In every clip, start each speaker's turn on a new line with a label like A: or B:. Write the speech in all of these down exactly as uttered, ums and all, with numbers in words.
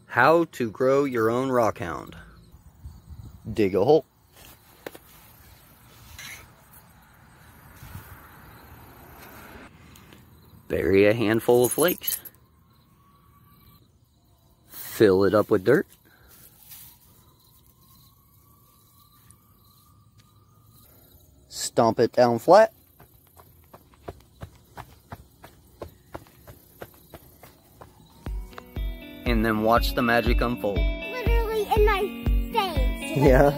A: How to grow your own rock hound. Dig a hole. Bury a handful of flakes. Fill it up with dirt. Stomp it down flat. And then watch the magic unfold.
B: Literally in my face.
A: Yeah.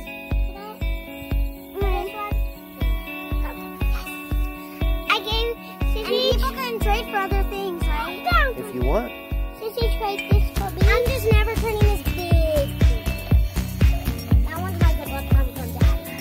B: I gave Sissy. And people can trade for other things, right?
A: If you want.
B: Sissy trade this for me. I'm just never turning this big. That one's my good luck comes from Daddy.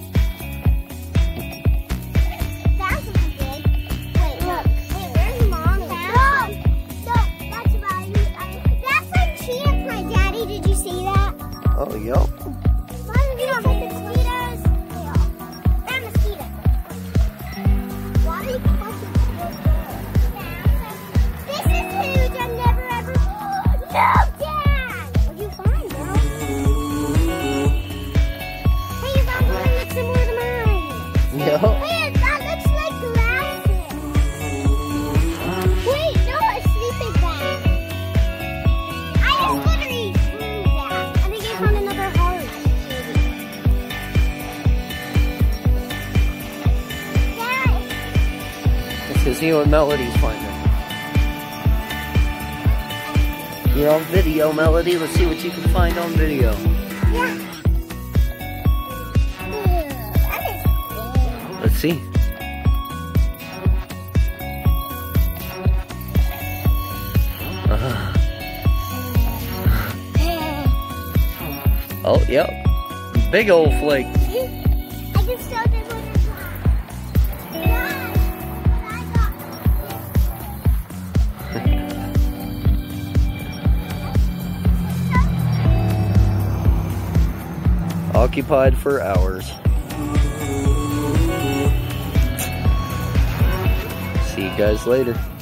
B: That's looking big. Wait, look. Wait, where's Mommy? Mom! No, that's about you. That's like cheetah print, Daddy. Did you see that?
A: Oh, yup.
B: Mom, you don't like the mosquitoes? They're mosquitoes. Why do you fucking This is huge. I've never ever. No, Dad! What'd you find, bro? Hey, you found one that's similar to mine.
A: Yup.
B: Wait, that looks like glasses. Wait, no, a sleeping bag. I just literally threw that. I think I found another heart. Dad.
A: This is see what Melody's finding. You're on video, Melody. Let's see what you can find on video.
B: Yeah. Ew, that is big.
A: Let's see. Uh. Oh, yep. Big old flake.
B: I can still do what Dad, I got
A: Occupied for hours. See you guys later.